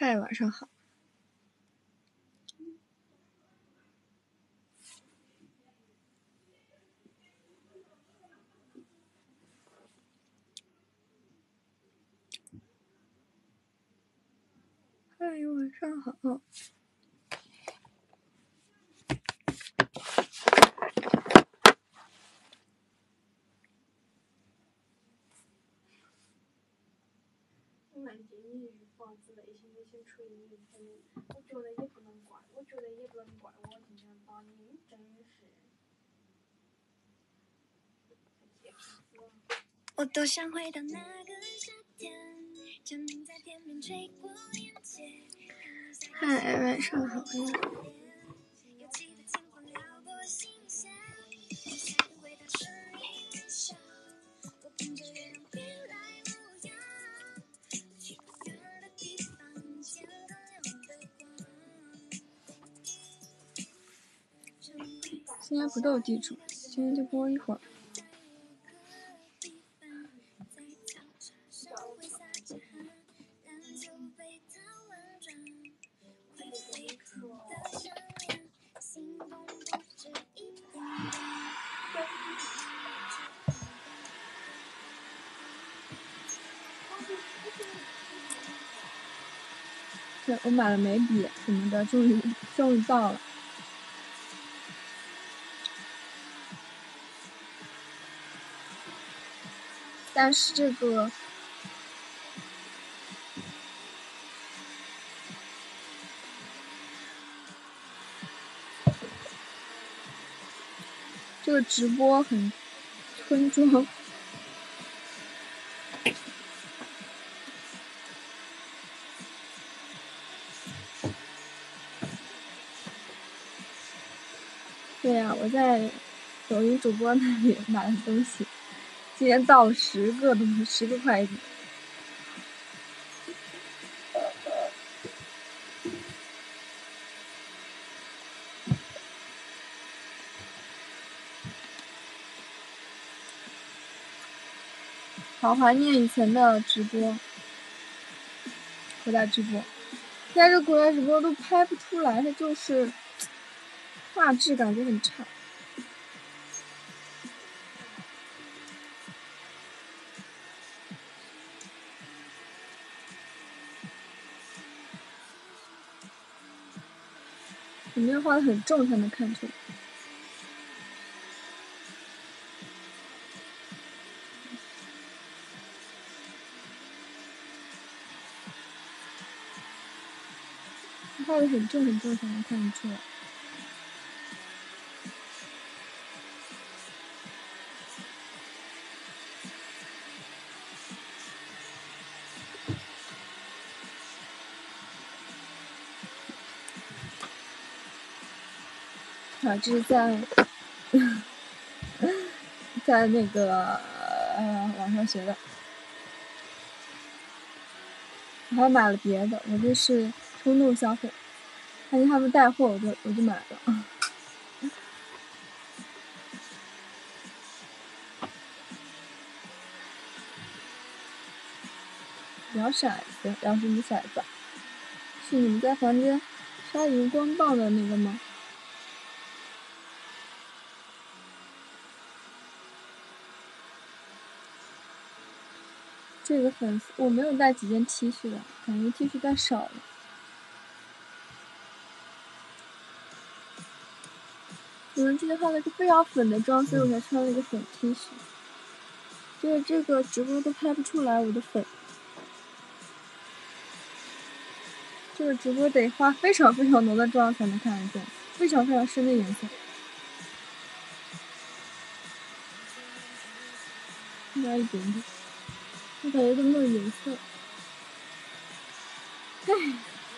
嗨，晚上好。嗨，晚上好。 放自微信吹你，我觉得也不能怪，我今天把你真是。 我多想回到那个夏天，就能在天边吹过眼前。嗨，晚上好呀。今天不斗地主，今天就播一会儿。对，我买了眉笔什么的，终于到了。但是这个直播很村庄。对呀，我在抖音主播那里买了东西，今天到了10个快递。好怀念以前的直播，口袋直播。现在这口袋直播都拍不出来，它就是画质感觉很差。里面画的很重才能看出来。画的很重才能看得出来。啊，这是在那个网上学的。我还买了别的，我这是冲动消费，看见他们带货我就买了。摇骰子，摇什么骰子？是你们在房间刷荧光棒的那个吗？这个粉丝我没有带几件 T 恤的，感觉 T 恤带少了。有人今天画了个非常粉的妆，所以我才穿了一个粉 T 恤。就是这个直播都拍不出来我的粉。这个直播得画非常浓的妆才能看得见，非常深的颜色。加一点点，我感觉都没有颜色。唉。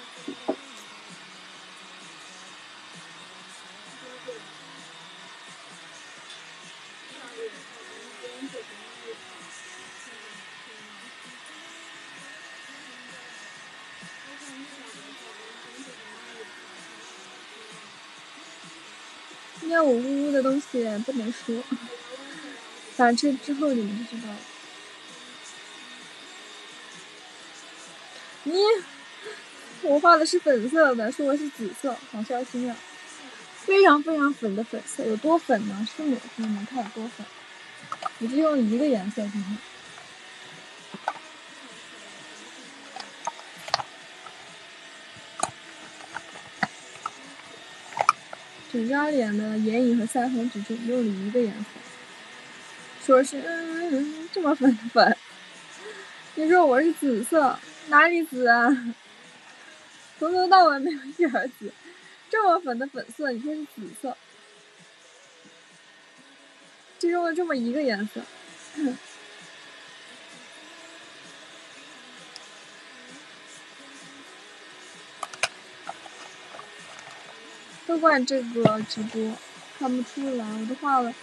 今天我呜呜的东西不能说，反正之后你们就知道了。你我画的是粉色的，说我是紫色，好伤心啊！非常非常粉的粉色，有多粉呢？是抹粉，你们看有多粉？我就用一个颜色，今天。整张脸的眼影和腮红只用了一个颜色，说是这么粉的粉，你说我是紫色，哪里紫啊？从头到尾没有一点紫，这么粉的粉色，你说是紫色，就用了这么一个颜色。都怪这个直播看不出来，我都画了，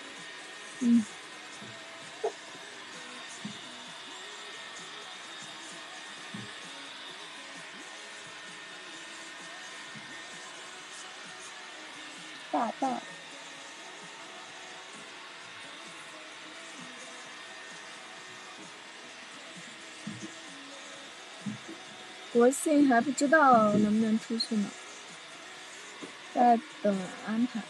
大大。国庆还不知道能不能出去呢，在等安排。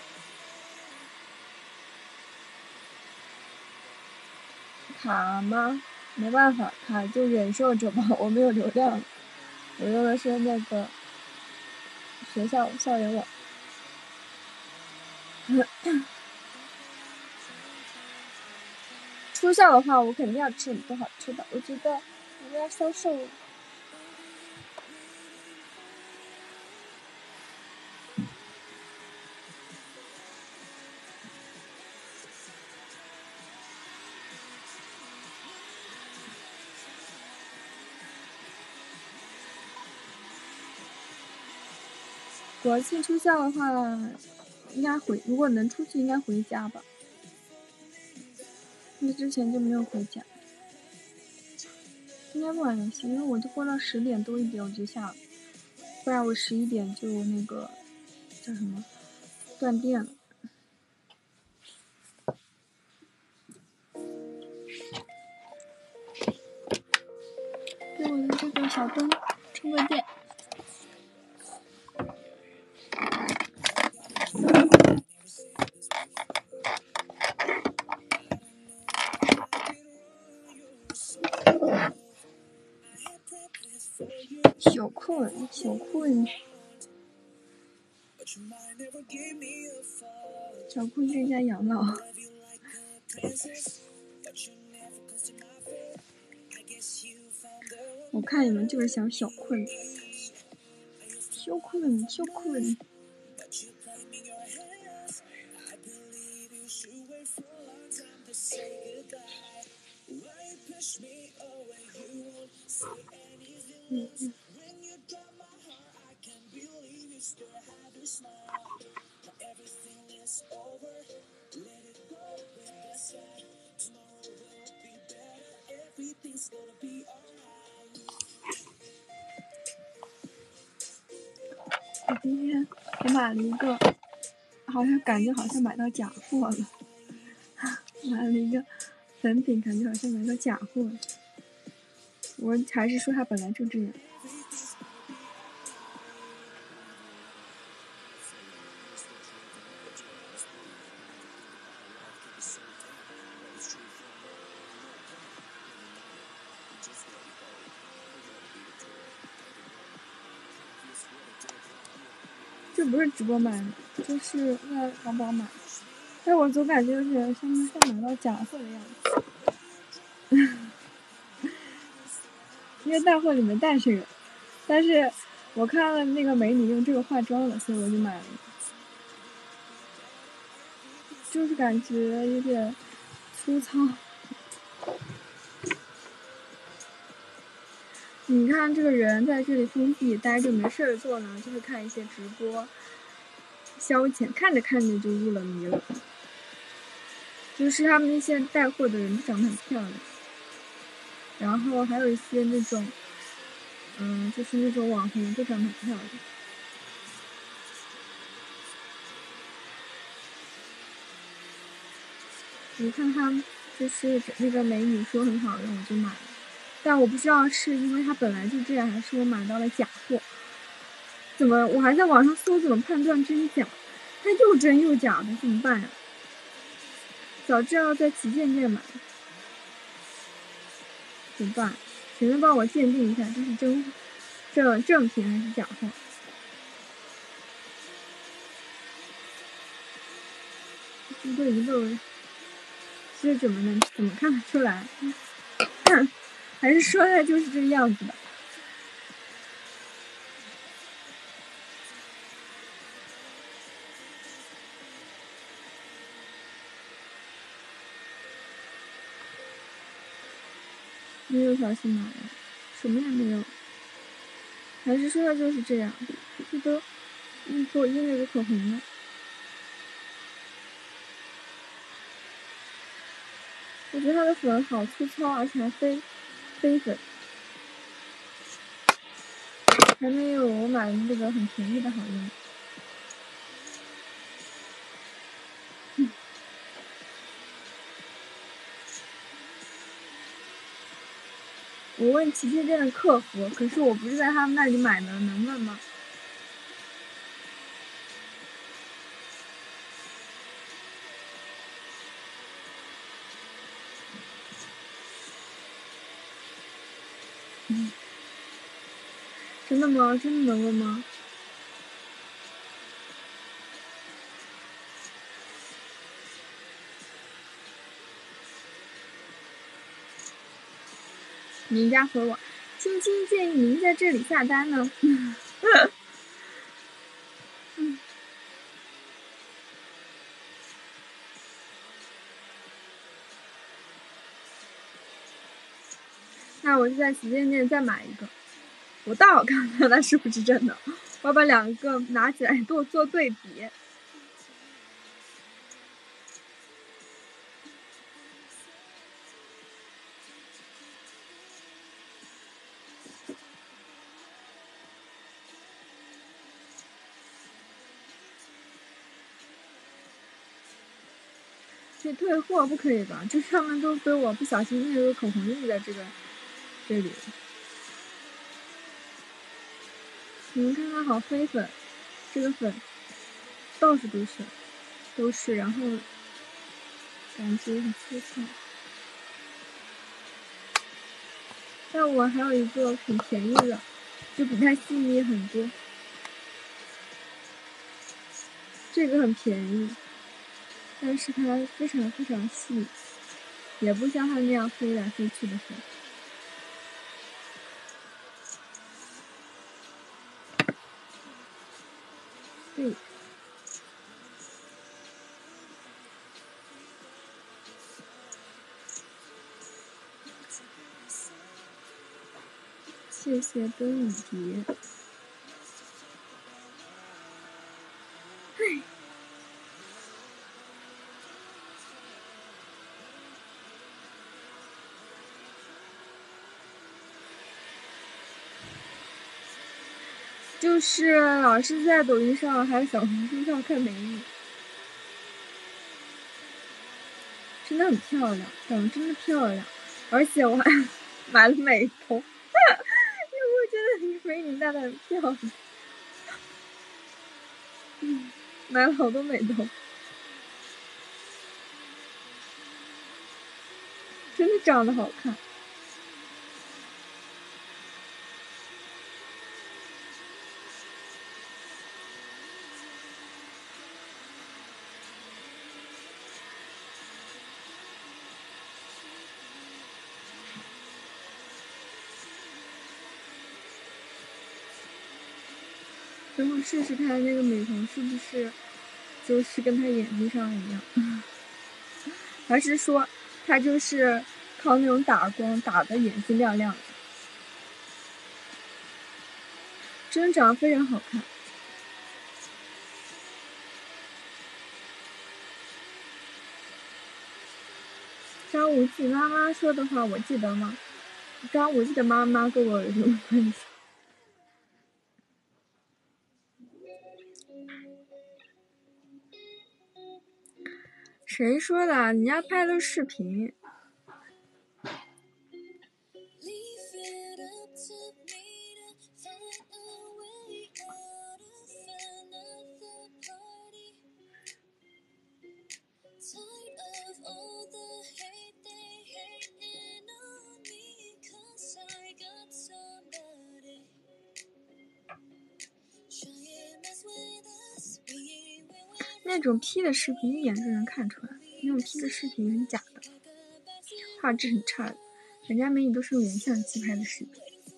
卡吗？没办法，卡就忍受着吧。我没有流量，我用的是那个学校校园网。出校的话，我肯定要吃很多好吃的。我觉得我要消瘦了。国庆出校的话，应该如果能出去，应该回家吧。那之前就没有回家。今天不玩游戏，因为我就播到10点多一点我就下了，不然我11点就那个叫什么断电了。给我的这个小灯充个电。小困，小困。小困在家养老。我看你们就是想小困，小困，小困。我今天我买了一个，好像感觉好像买到假货了。买了一个粉饼，感觉好像买到假货了。我还是说它本来就这样。这不是直播买的，就是在淘宝买的，但我总感觉有点像买到假货的样子。因为带货里面带这个，但是我看了那个美女用这个化妆了，所以我就买了。就是感觉有点粗糙。你看这个人在这里封闭待着没事做呢，就会看一些直播消遣，看着看着就入了迷了。就是他们那些带货的人都长得很漂亮，然后还有一些那种就是那种网红都长得很漂亮。你看他就是那个美女说很好用，我就买了，但我不知道是因为它本来就这样，还是我买到了假货。 怎么我还在网上搜怎么判断真假，它又真又假的，怎么办呀？早知道在旗舰店买，怎么办？谁能帮我鉴定一下这是正品还是假货？这都一漏，这怎么看得出来？还是说它就是这个样子的？没有小心买了，什么也没有。还是说它就是这样？这都给我印了个口红了。我觉得它的粉好粗糙，而且还飞粉，还没有我买的那个很便宜的好用。我问旗舰店的客服，可是我不是在他们那里买的，能问吗？真的吗？真的能问吗？您家回我，青青建议您在这里下单呢。那我就在旗舰店再买一个，我倒好看看它是不是真的。我要把两个拿起来做对比。这退货不可以吧？这上面都被我不小心那个口红印在这里。你们看它好飞粉，这个粉到处都是，然后感觉很粗糙。但我还有一个很便宜的，就比它细腻很多。这个很便宜，但是它非常非常细，也不像它那样飞来飞去的粉。对。谢谢灯雨蝶。就是老是在抖音上还有小红书上看美女，真的很漂亮，长得真的漂亮，而且我还买了美瞳，因为我觉得美女大大很漂亮。买了好多美瞳，真的长得好看。等会试试看那个美瞳是不是就是跟他眼睛上一样，还是说他就是靠那种打光打的眼睛亮亮的，真的长得非常好看。张无忌妈妈说的话我记得吗？张无忌的妈妈跟我有什么关系？谁说的？人家拍的视频。 那种 P 的视频一眼就能看出来，那种 P 的视频很假的，画质很差的，人家美女都是用原相机拍的视频。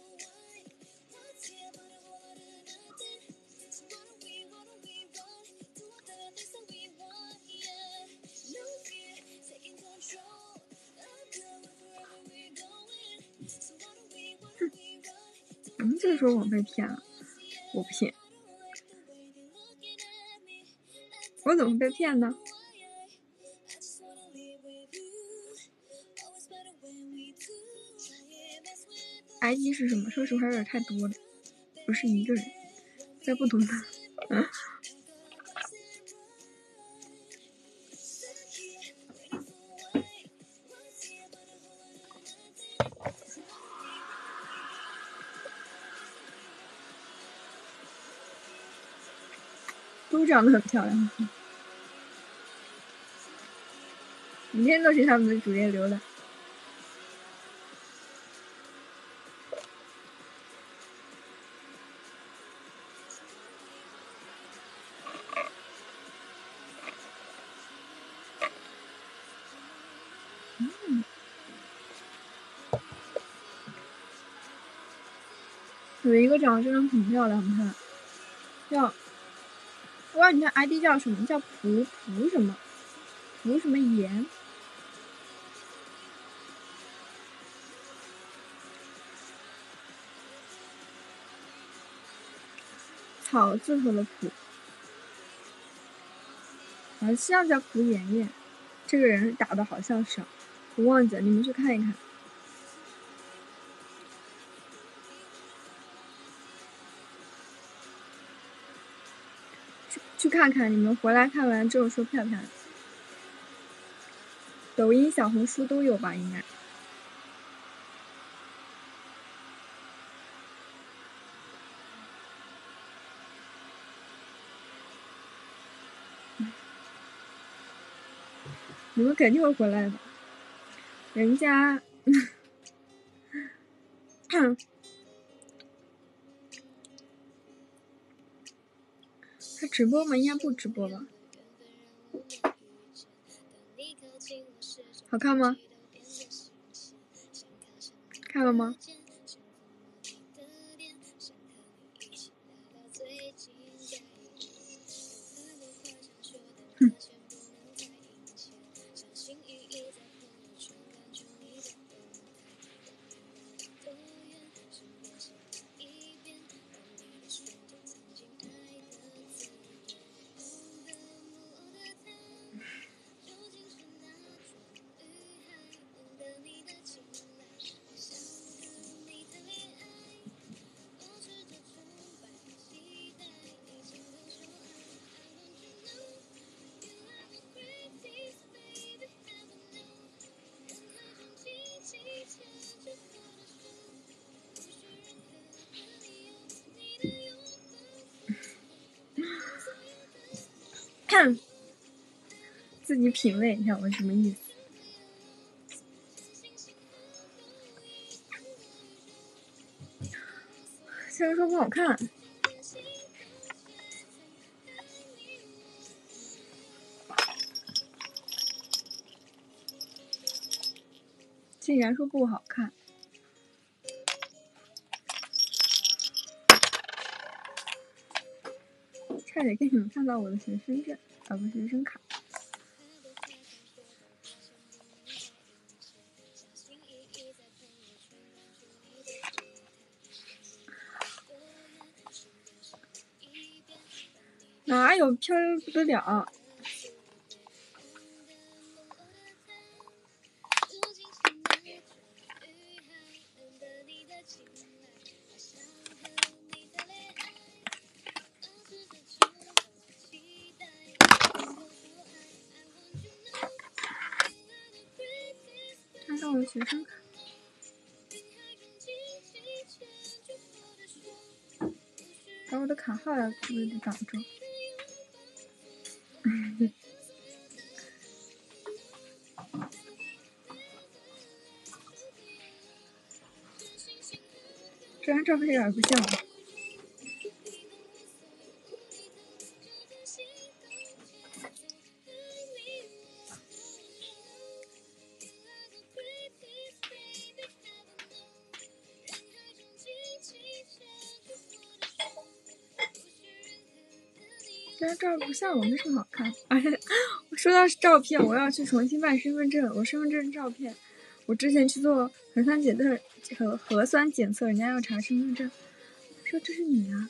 这个时候我被骗了，我不信，我怎么会被骗呢？ID 是什么？说实话有点太多了，不是一个人，在不同的。都长得很漂亮，每天都是他们的主页浏览。有一个长得真的很漂亮，你看，叫，我让你看 ID 叫什么？叫蒲什么？蒲什么颜？草字头的蒲，好像叫蒲妍妍。这个人打的好像是，我忘记了，你们去看一看。去看看，你们回来看完之后说漂不漂亮。抖音、小红书都有吧，应该。你们肯定会回来的，人家他直播吗？应该不直播吧。好看吗？看了吗？自己品味一下我什么意思。虽然说不好看，竟然说不好看，差点给你们看到我的学生证，而不是学生卡。哪有漂亮不得了？看看我的学生卡，把我的卡号要为了挡住。这张照片有点不像这张照不像我，没什么好看。而且我说到照片，我要去重新办身份证。我身份证照片，我之前去做核酸检测，人家要查身份证，说这是你啊。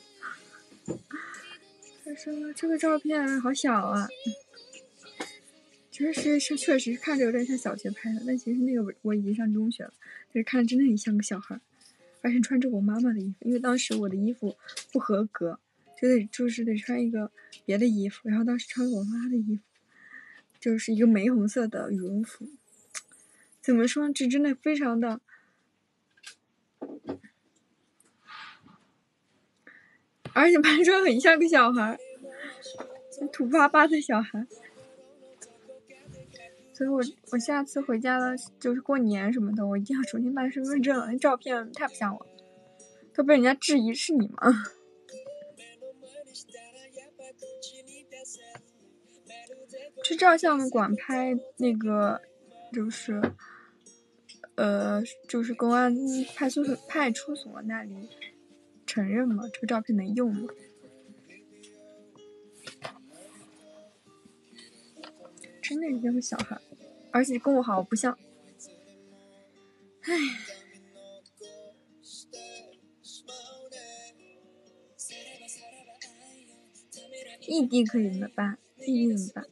他说这个照片好小啊，确实看着有点像小学拍的，但其实那个我已经上中学了，但是看着真的很像个小孩，而且穿着我妈妈的衣服，因为当时我的衣服不合格，就是得穿一个别的衣服，然后当时穿我妈的衣服，就是一个玫红色的羽绒服。怎么说，这真的非常的，而且拍出很像个小孩，土巴巴的小孩。所以我下次回家了，就是过年什么的，我一定要重新办身份证。那照片太不像我，都被人家质疑是你吗？去照相馆拍那个，就是公安派出所那里承认吗？这个照片能用吗？真的像个小孩，而且跟我好不像。唉，异地可以怎么办？异地怎么办？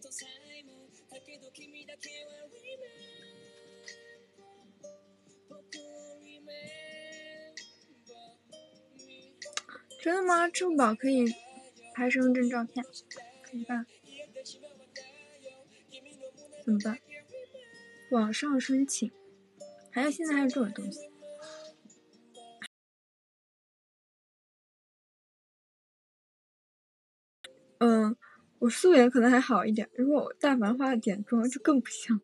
真的吗？支付宝可以拍身份证照片，怎么办？怎么办？网上申请，现在还有这种东西。我素颜可能还好一点，如果我但凡化了点妆就更不像。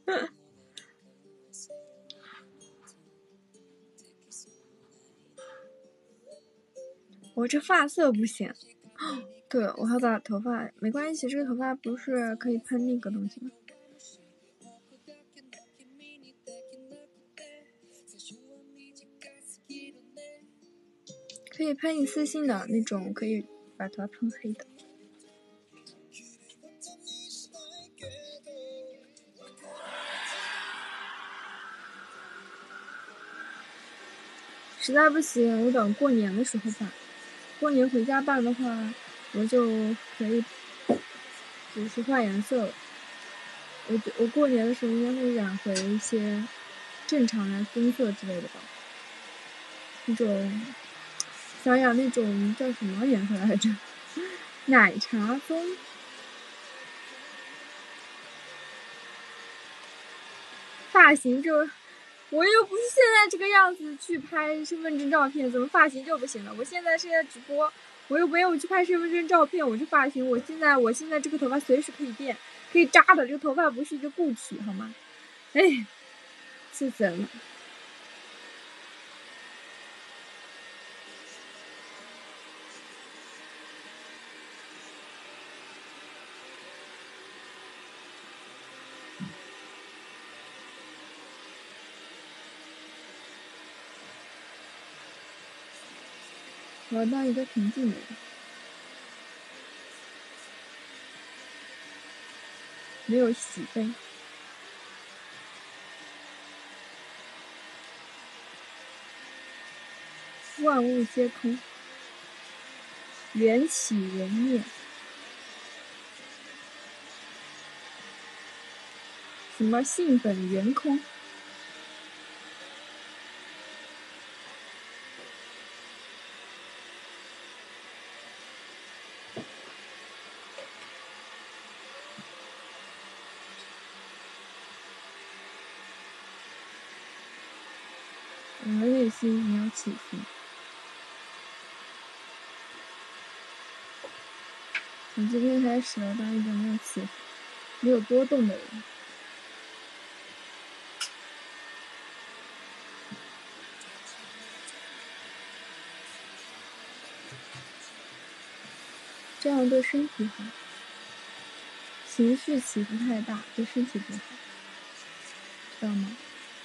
我这发色不行。对，我还把头发没关系，这个头发不是可以喷那个东西吗？可以喷一次性的那种，可以把头发喷黑的。实在不行，我等过年的时候办。过年回家办的话，我就可以就是换颜色了。我过年的时候应该会染回一些正常的棕色之类的吧，那种想想那种叫什么颜色来着？奶茶棕。发型就我又不是现在这个样子去拍身份证照片，怎么发型就不行了？我现在是在直播，我又没有去拍身份证照片，我这发型，我现在这个头发随时可以变，可以扎的，这个头发不是一个固体，好吗？哎，气死人了！我要当一个平静的人，没有喜悲。万物皆空，缘起缘灭。什么性本源空？我的内心没有起伏。从今天开始，我当一个没有起伏、没有波动的人。这样对身体好，情绪起伏太大对身体不好，知道吗？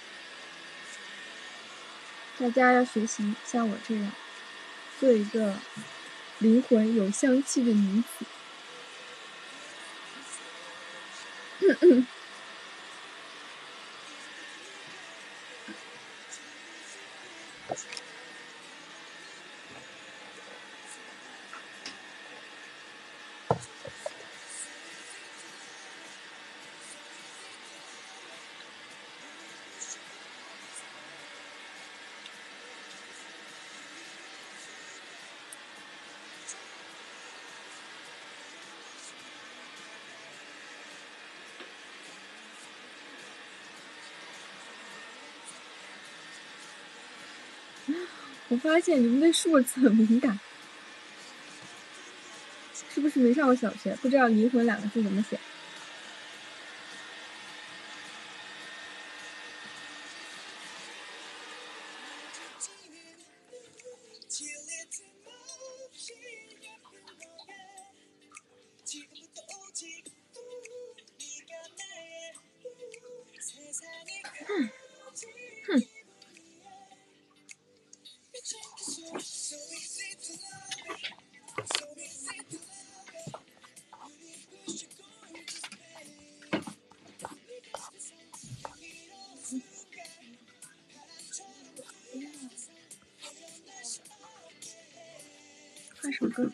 大家要学习像我这样，做一个灵魂有香气的女子。 我发现你们对数字很敏感，是不是没上过小学？不知道“离婚”2个字怎么写？换首歌。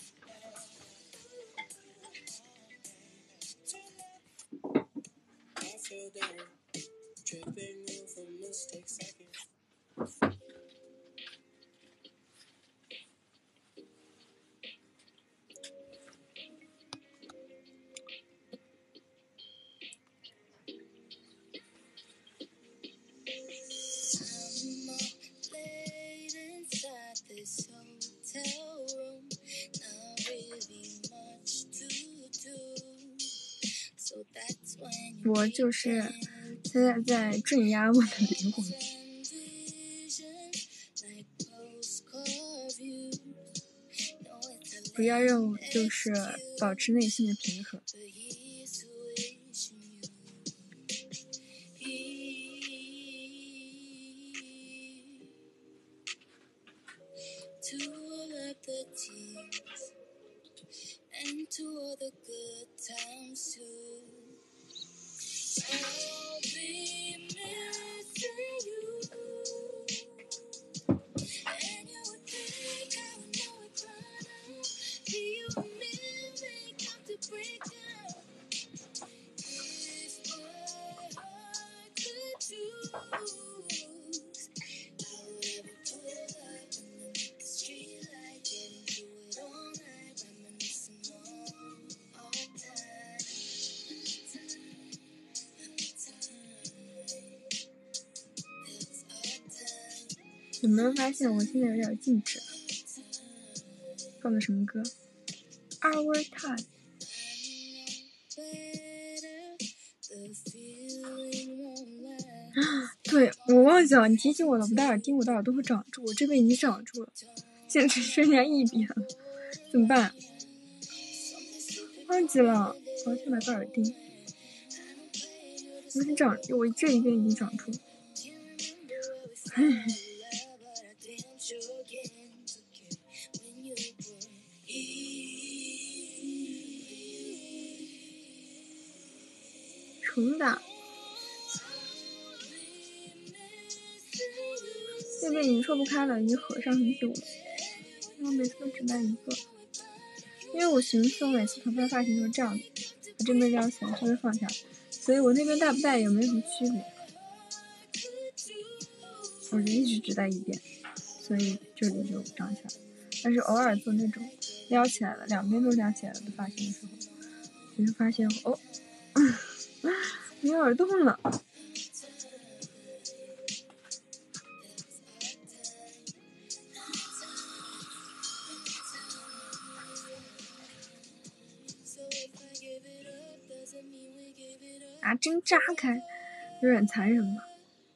我就是现在在镇压我的灵魂。主要任务就是保持内心的平和。有没有发现我现在有点静止？放的什么歌 ？Our Time。对，我忘记了，你提醒我了。不戴耳钉，我的耳朵会长住，我这边已经长住了，现在只剩下一边了，怎么办？忘记了，我要去买个耳钉。我这一边已经长出了。唉。重打。这边已经戳不开了，已经合上很久了。我每次都只戴一个，因为我寻思我每次头发发型都是这样的，把这边撩起来，这边放下来，所以我那边戴不戴也没什么区别。我就一直只戴一边，所以这里就长起来。但是偶尔做那种撩起来了，两边都撩起来了的发型的时候，我就发现哦，没有耳洞了。啊，真扎开，有点残忍吧。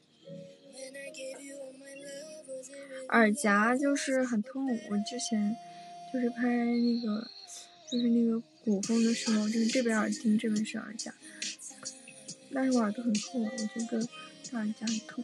耳夹就是很痛，我之前就是拍那个古风的时候，就是这边耳钉，这边是耳夹，但是我耳朵很痛，我觉得戴耳夹很痛。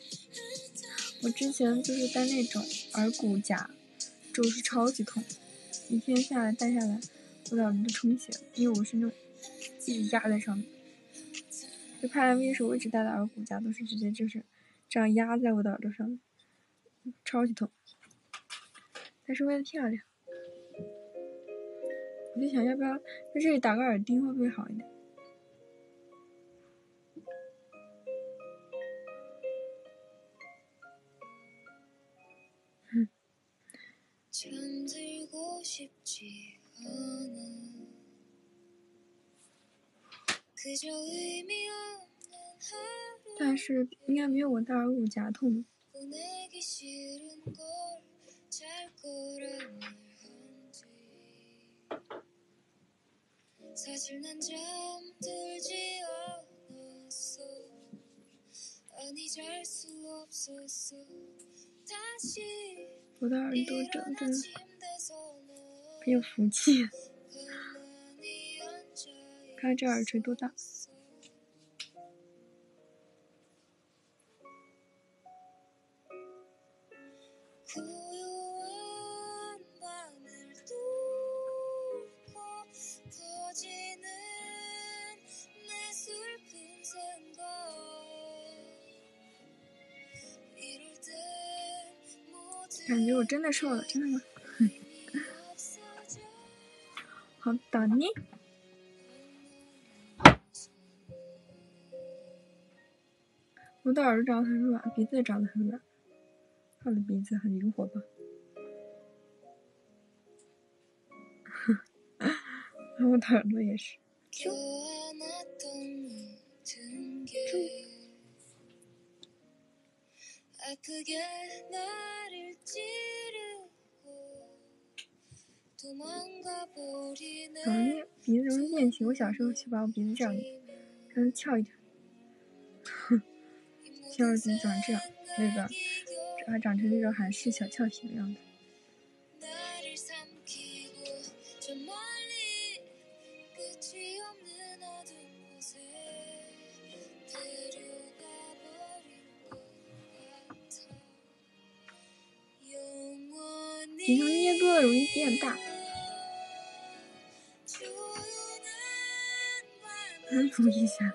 我之前就是戴那种耳骨夹，就是超级痛。 一天下来带下来，我脑子都充血了，因为我是那种一直压在上面。就拍 MV 的时候，我一直戴的耳骨架都是直接就是这样压在我的耳朵上面，超级痛。但是为了漂亮，我就想要不要在这里打个耳钉会不会好一点？但是应该没有我戴耳骨夹痛。我的耳朵长得很有福气，看这耳垂多大。感觉我真的瘦了，真的吗？好的呢。我的耳朵长得很软，鼻子也长得很软，我的鼻子很灵活吧？我的耳朵也是。鼻子容易变形，我小时候就把我鼻子这样让它翘一点，现在怎么长这样？那个还长成那种韩式小翘皮的样子。平常捏多了容易变大。注意一下。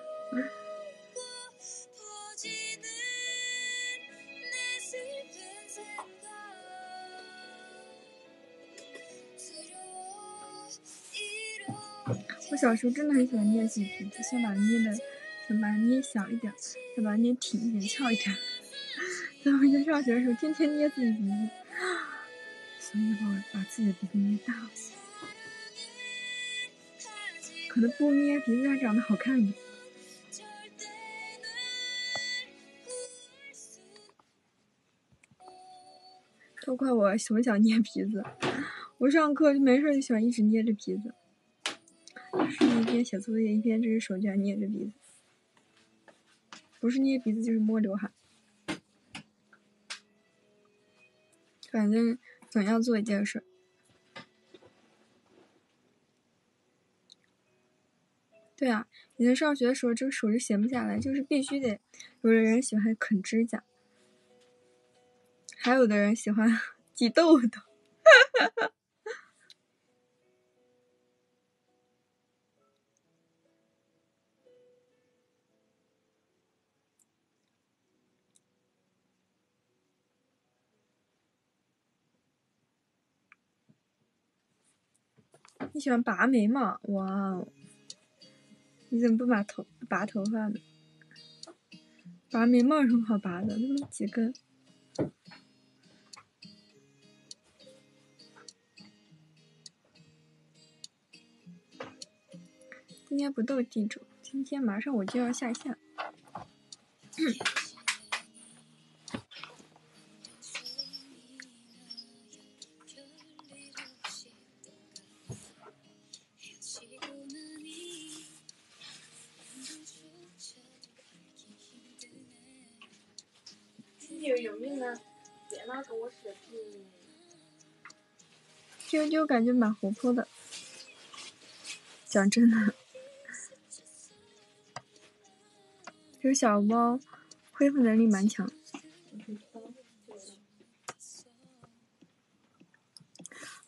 我小时候真的很喜欢捏自己鼻子，想把它捏小一点，想把它捏挺一点、翘一点。在回去上学的时候，天天捏自己鼻子，所以我把自己的鼻子捏大了。可能不捏鼻子还长得好看一点。都怪我从小捏鼻子，我上课就没事就喜欢一直捏着鼻子，就是一边写作业一边这只手就要捏着鼻子，不是捏鼻子就是摸刘海，反正总要做一件事。对啊，以前上学的时候这个手就闲不下来，就是必须得有的人喜欢啃指甲，还有的人喜欢挤痘痘。你喜欢拔眉毛？哇哦！你怎么不拔头发呢？拔眉毛有什么好拔的？那么几根。今天不斗地主，今天马上我就要下线。 有命啊！别老跟我视频。 啾啾感觉蛮活泼的，讲真的，这个小猫恢复能力蛮强。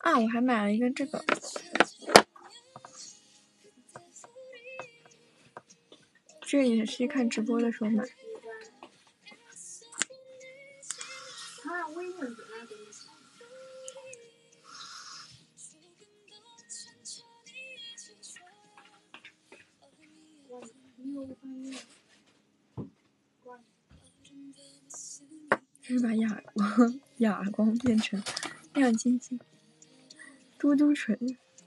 啊，我还买了一个这个，这也是看直播的时候买。 啊，我也有这个。 这是把哑光变成亮晶晶、嘟嘟唇。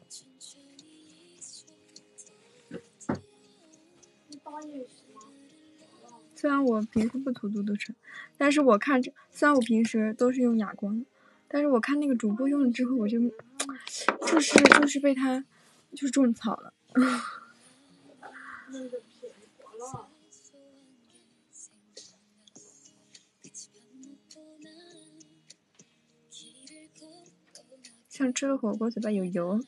虽然我平时不涂嘟嘟唇，但是我看虽然我平时都是用哑光，但是我看那个主播用了之后，我就是被他就是种草了。像吃了火锅嘴巴有油。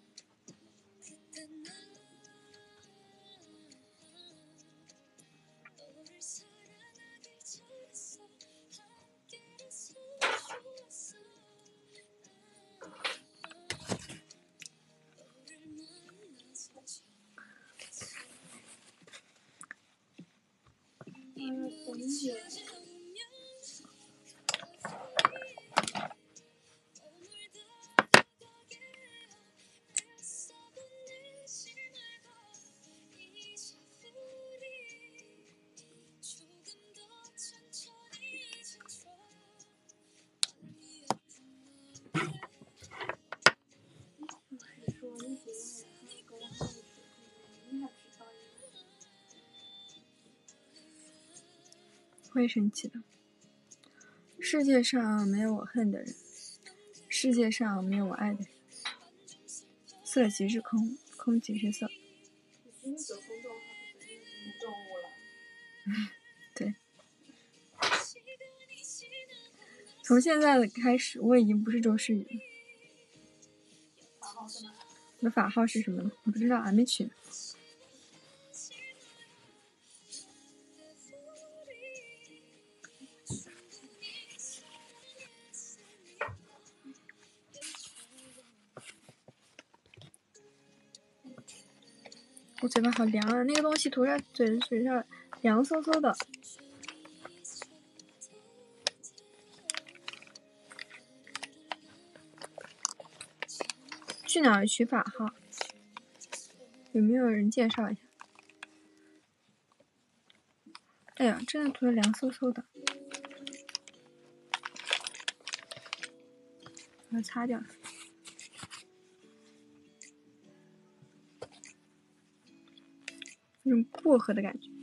会生气的。世界上没有我恨的人，世界上没有我爱的人。色即是空，空即是色。对。从现在的开始，我已经不是周诗雨了。我的法号是什么呢？我不知道，还没取。我嘴巴好凉啊！那个东西涂在嘴上，凉飕飕的。去哪儿取法号？有没有人介绍一下？哎呀，真的涂得凉飕飕的，我要擦掉。那种薄荷的感觉。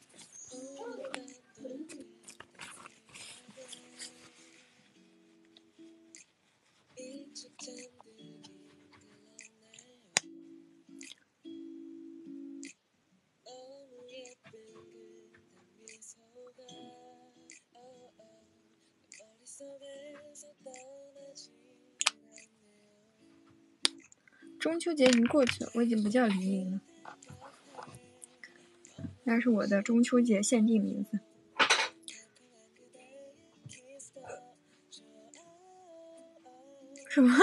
中秋节已经过去了，我已经不叫黎明了，那是我的中秋节限定名字。什么？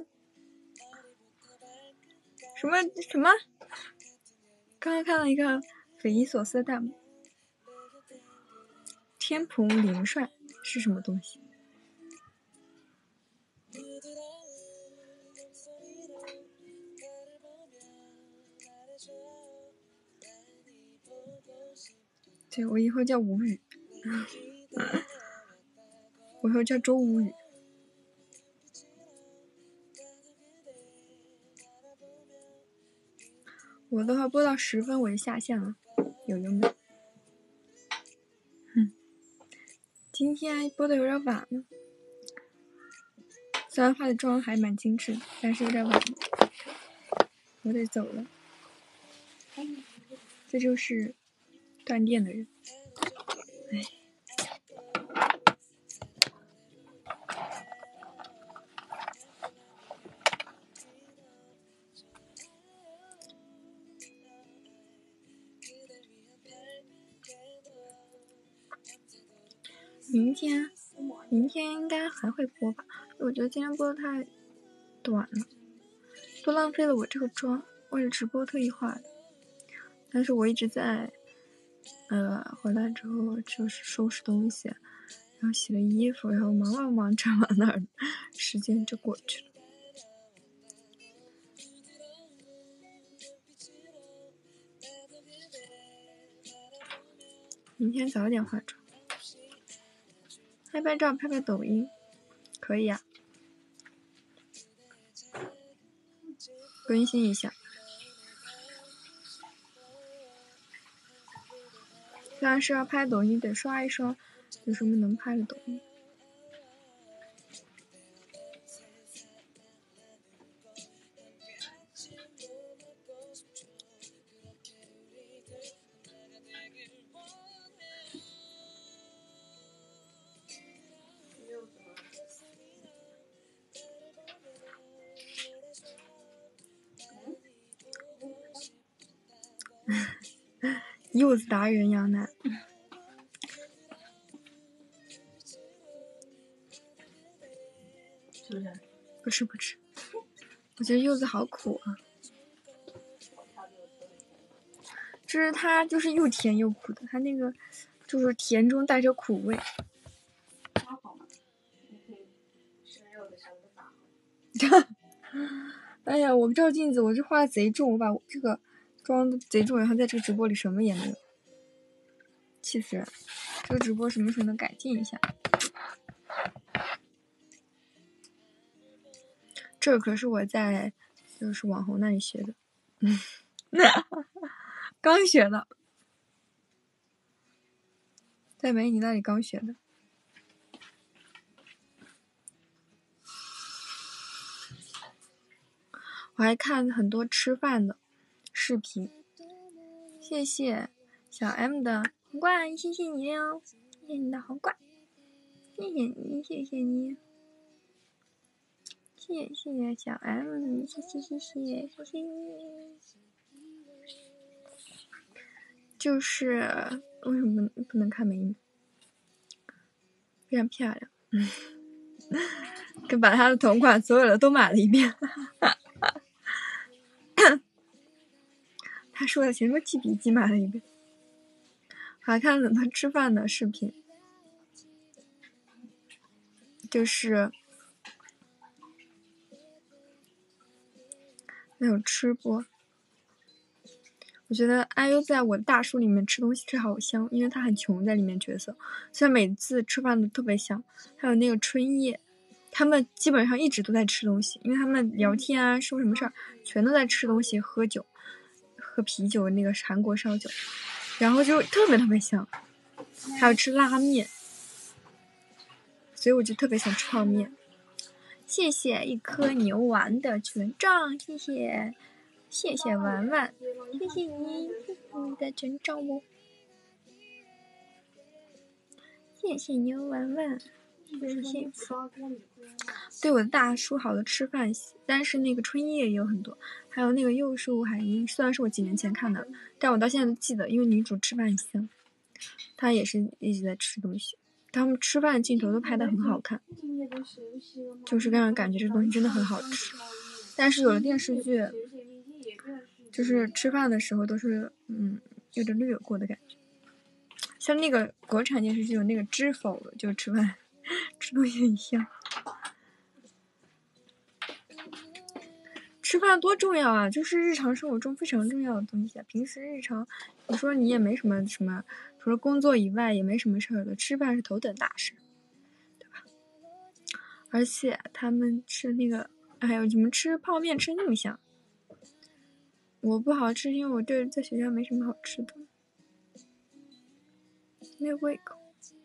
什么？刚刚看到一个匪夷所思的弹幕。天蓬灵帅是什么东西？对，我以后叫吴语。我以后叫周吴语。我的话播到10分我就下线了，有用没？今天播的有点晚了，虽然化的妆还蛮精致的，但是有点晚了，我得走了。这就是断电的人，唉。明天应该还会播吧？我觉得今天播的太短了，多浪费了我这个妆，为了直播特意化的。但是我一直在回来之后就是收拾东西，然后洗了衣服，然后忙这完那儿，时间就过去了。明天早点化妆。拍照拍抖音可以呀，更新一下。虽然是要拍抖音，得刷一刷有什么能拍的抖音。柚子达人杨楠。 是不是？ 不吃，我觉得柚子好苦啊。就是它就是又甜又苦的，它那个就是甜中带着苦味。哎呀，我照镜子，我这画的贼重，我把这个妆的贼重，然后在这个直播里什么也没有，气死人！这个直播什么时候能改进一下？这可是我在就是网红那里学的，刚学的，在美女那里刚学的。我还看很多吃饭的视频，谢谢小 M 的皇冠，谢谢你哦，谢谢你的皇冠，谢谢你，谢谢你，谢谢小 M， 谢谢你。就是为什么不能看美女？非常漂亮，跟把她的同款所有的都买了一遍。他说的全部记笔记买了一遍。还看了很多吃饭的视频，就是那种吃播。我觉得IU在我的大叔里面吃东西吃好香，因为他很穷在里面角色，所以每次吃饭都特别香。还有那个春叶，他们基本上一直都在吃东西，因为他们聊天啊说什么事儿全都在吃东西喝酒，喝啤酒，那个韩国烧酒，然后就特别香。还有吃拉面，所以我就特别想吃泡面。谢谢一颗牛丸的权杖，谢谢丸丸，谢谢你的权杖哦，谢谢牛丸丸，谢谢。对我的大叔好的吃饭，但是那个春叶也有很多，还有那个幼树海樱，虽然是我几年前看的，但我到现在都记得，因为女主吃饭很香，她也是一直在吃东西。他们吃饭的镜头都拍得很好看，就是让人感觉这东西真的很好吃。但是有的电视剧就是吃饭的时候都是有点略过的感觉，像那个国产电视剧有那个知否，就吃饭吃东西很香。吃饭多重要啊，就是日常生活中非常重要的东西啊。平时日常你说你也没什么除了工作以外也没什么事儿的，吃饭是头等大事，对吧？而且他们吃那个还有你们吃泡面吃那么香，我不好吃，因为我这在学校没什么好吃的，没有胃口。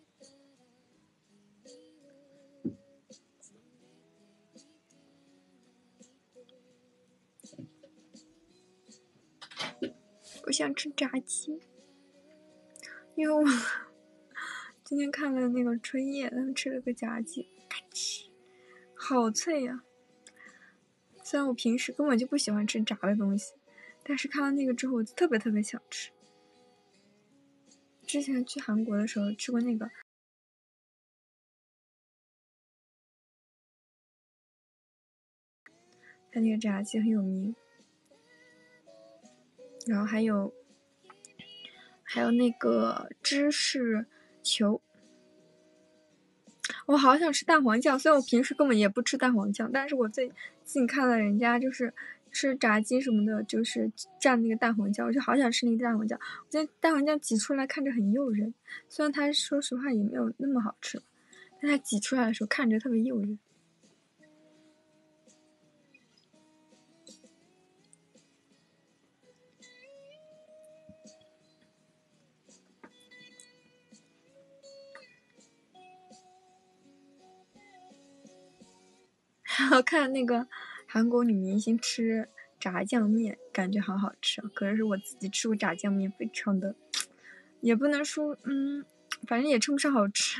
我想吃炸鸡，因为我今天看了那个春叶，他们吃了个炸鸡，咔哧，好脆呀！虽然我平时根本就不喜欢吃炸的东西，但是看到那个之后，我就特别想吃。之前去韩国的时候吃过那个， 它那个炸鸡很有名。然后还有那个芝士球，我好想吃蛋黄酱，虽然我平时根本也不吃蛋黄酱，但是我最近看了人家就是吃炸鸡什么的，就是蘸那个蛋黄酱，我就好想吃那个蛋黄酱。我觉得蛋黄酱挤出来看着很诱人，虽然它说实话也没有那么好吃，但它挤出来的时候看着特别诱人。然后看那个韩国女明星吃炸酱面，感觉好好吃。可是我自己吃过炸酱面，非常的，也不能说，反正也称不上好吃。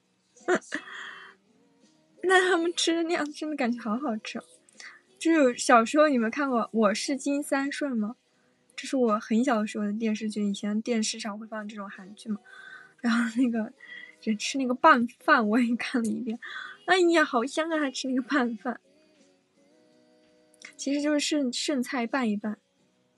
那他们吃的那样真的感觉好好吃。就是小时候你们看过《我是金三顺》吗？这是我很小的时候的电视剧，以前电视上会放这种韩剧嘛。然后那个人吃那个拌饭，我也看了一遍。哎呀，好香啊！他吃那个拌饭，其实就是剩菜拌一拌。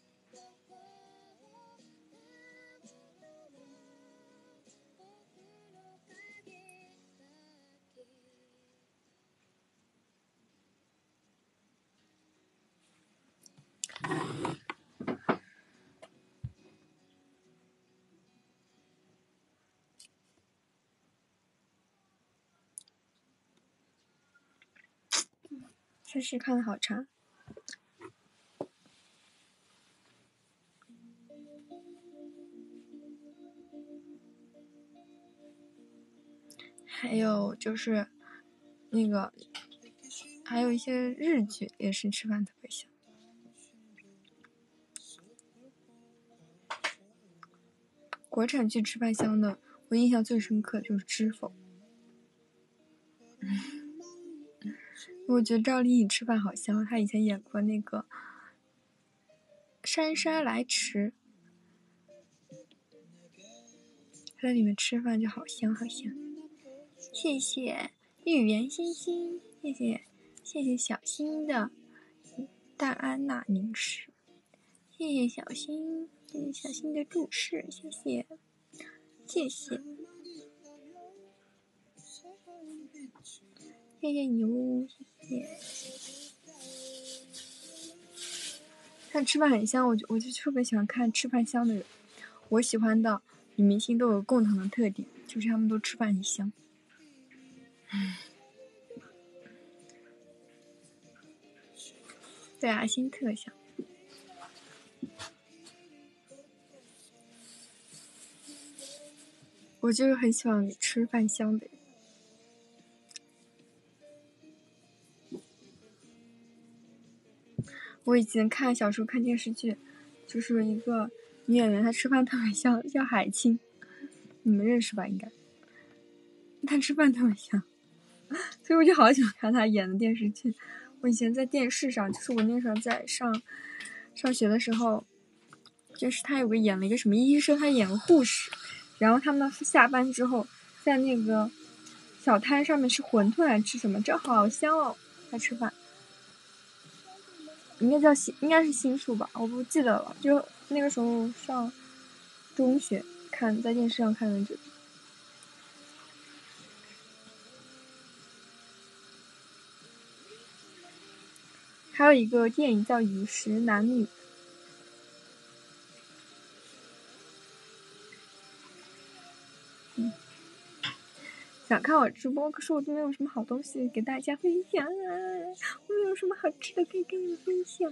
确实看的好长。还有就是那个还有一些日剧也是吃饭特别香。国产剧吃饭香的，我印象最深刻的就是《知否》。我觉得赵丽颖吃饭好香，她以前演过那个《姗姗来迟》，她在里面吃饭就好香好香。谢谢芋圆星星，谢谢小新的戴安娜凝视，谢谢小新的注视，谢谢你哦，谢谢。看吃饭很香，我就特别喜欢看吃饭香的人。我喜欢的女明星都有共同的特点，就是她们都吃饭很香。对啊，心特香。我就是很喜欢吃饭香的人。我以前看小时候看电视剧，就是一个女演员，她吃饭特别香，叫海清，你们认识吧？应该。她吃饭特别香，所以我就好喜欢看她演的电视剧。我以前在电视上，就是我那时候在上学的时候，就是她演了一个什么医生，她演个护士，然后他们下班之后在那个小摊上面吃馄饨还吃什么，这好香哦！她吃饭。应该是新宿吧，我不记得了。就那个时候上中学看，在电视上看的这个。还有一个电影叫《饮食男女》。想看我直播，可是我都没有什么好东西给大家分享啊！我没有什么好吃的可以跟你们分享。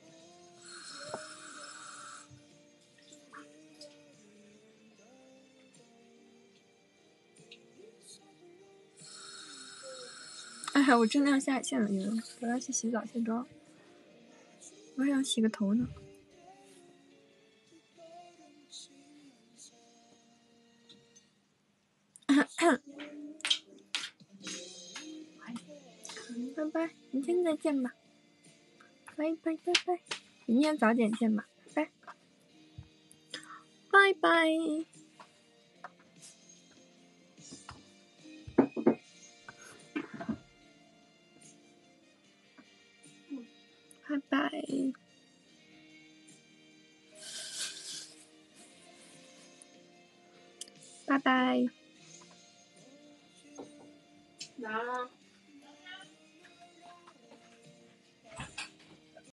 哎呀，我真的要下线了，我要去洗澡卸妆，我还想洗个头呢。拜拜，明天再见吧。拜拜，明天早点见吧。拜拜。 拜拜。拜拜。 完了。